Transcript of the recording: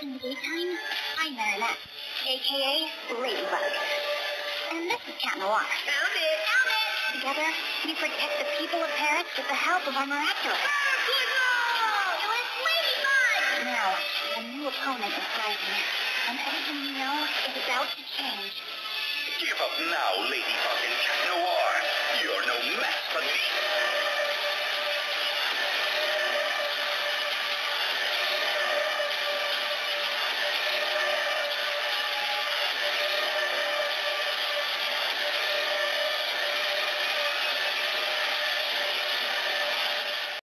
In the daytime, I'm Marinette, a.k.a. Ladybug. And this is Cat Noir. Found it! Found it! Together, we protect the people of Paris with the help of our miraculous. Miraculous Ladybug! Now, a new opponent is rising, and everything we know is about to change. Give up now, Ladybug and Cat Noir. You're no match for me.